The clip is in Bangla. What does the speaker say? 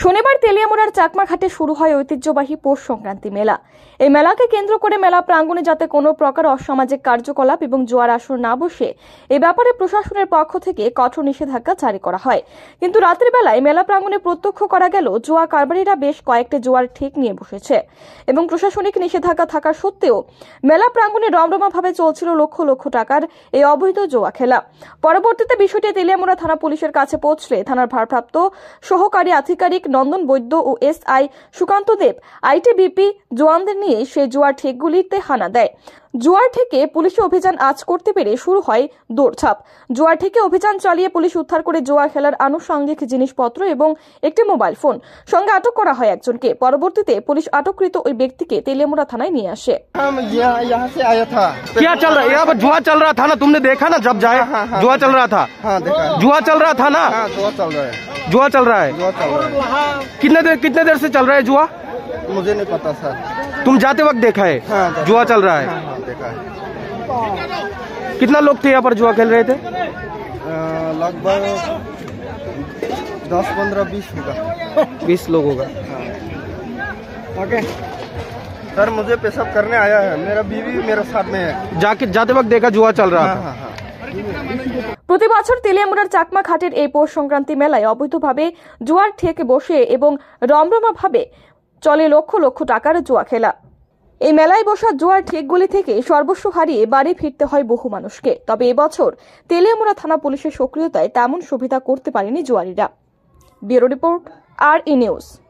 শনিবার তেলিয়ামুড়ার চাকমাঘাটে শুরু হয় ঐতিহ্যবাহী পৌষ সংক্রান্তি মেলা। এই মেলাকে কেন্দ্র করে মেলা প্রাঙ্গণে যাতে কোনো প্রকার অসামাজিক কার্যকলাপ এবং জুয়ার আসর না বসে এ ব্যাপারে প্রশাসনের পক্ষ থেকে কঠোর নিষেধাজ্ঞা জারি করা হয়। কিন্তু রাতের বেলায় মেলা প্রাঙ্গণে প্রত্যক্ষ করা গেল জুয়া কারবারিরা বেশ কয়েকটি জুয়ার ঠিক নিয়ে বসেছে এবং প্রশাসনিক নিষেধাজ্ঞা থাকা সত্ত্বেও মেলা প্রাঙ্গণে রমরমাভাবে চলছিল লক্ষ লক্ষ টাকার এই অবৈধ জুয়া খেলা। পরবর্তীতে বিষয়টি তেলিয়ামুড়া থানা পুলিশের কাছে পৌঁছলে থানার ভারপ্রাপ্ত সহকারী আধিকারিক নন্দন বৈদ্য ও এসআই সুকান্ত দেব আইটিবিপি জওয়ানদের নিয়ে সেই জুয়ার ঠেকগুলিতে হানা দেয়। জুয়ার ঠেকে পুলিশ অভিযান আজ করতে পেরে শুরু হয় দৌড়ঝাঁপ। জুয়ার ঠেকে অভিযান চালিয়ে পুলিশ উদ্ধার করে জুয়া খেলার আনুষঙ্গিক জিনিসপত্র এবং একটি মোবাইল ফোন সঙ্গে আটক করা হয় একজনকে। পরবর্তীতে পুলিশ আটককৃত ওই ব্যক্তিকে তেলিয়ামুড়া থানায় নিয়ে আসে। यहाँ से आया था। क्या चल रहा है यहाँ पर? जुआ चल रहा था ना, तुमने देखा ना जब जाए? जुआ चल रहा था। हाँ देखा। जुआ चल रहा था ना? जुआ चल रहा है। जुआ चल रहा है। जुआ चल रहा है। कितने देर से चल रहा है जुआ? मुझे नहीं पता सर। तुम जाते वक्त देखा है? हाँ, जुआ चल रहा है। हाँ, देखा है। कितना लोग थे यहाँ पर जुआ खेल रहे थे? लगभग 10, 15, 20 होगा। 20 लोग होगा। ओके सर, मुझे पेशाब करने आया है, मेरा बीवी मेरे साथ में है। जाते वक्त देखा जुआ चल रहा था। हाँ, हाँ। প্রতি বছর তেলিয়ামুড়ার চাকমা ঘাটের এই পৌষ সংক্রান্তি মেলায় অবৈধভাবে জুয়ার ঠেকে বসে এবং রমরমাভাবে চলে লক্ষ লক্ষ টাকার জুয়া খেলা। এই মেলায় বসা জুয়ার ঠেকগুলি থেকে সর্বস্ব হারিয়ে বাড়ি ফিরতে হয় বহু মানুষকে। তবে এবছর তেলিয়ামুড়া থানা পুলিশের সক্রিয়তায় তেমন সুবিধা করতে পারেনি জুয়ারিরা। Bureau report, R E news.